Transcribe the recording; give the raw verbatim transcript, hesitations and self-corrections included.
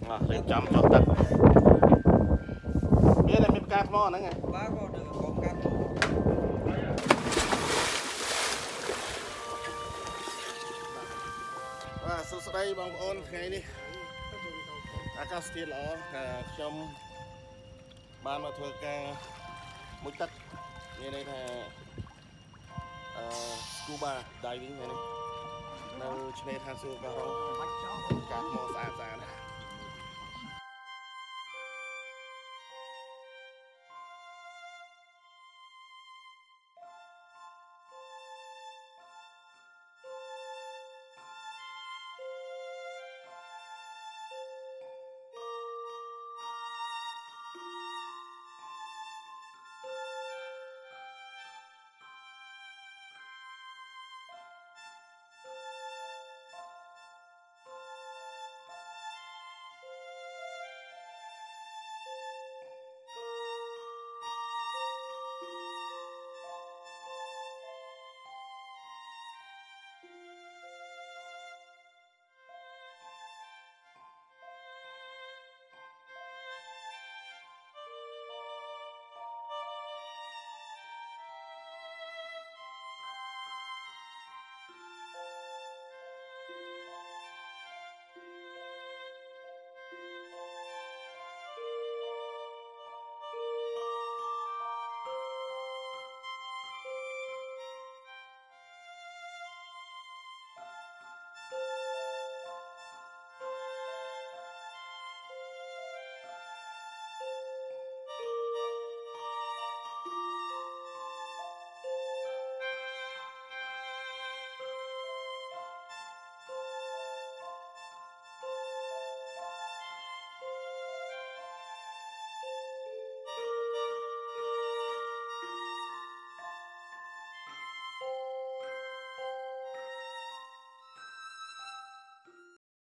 រៀបចំចុះទឹកមានតែមានផ្កាថ្មហ្នឹងហ៎បាទក៏ទៅកងផ្កាថ្មបាទសួស្តីបងប្អូនថ្ងៃនេះអាកាសធាតុល្អខ្ញុំបានមកធ្វើការមុជទឹកមានន័យថាអឺ scuba diving ហ្នឹងនៅឆ្នេរឋានសួគ៌កោះរ៉ុងផ្កាថ្មស្អាតស្អាត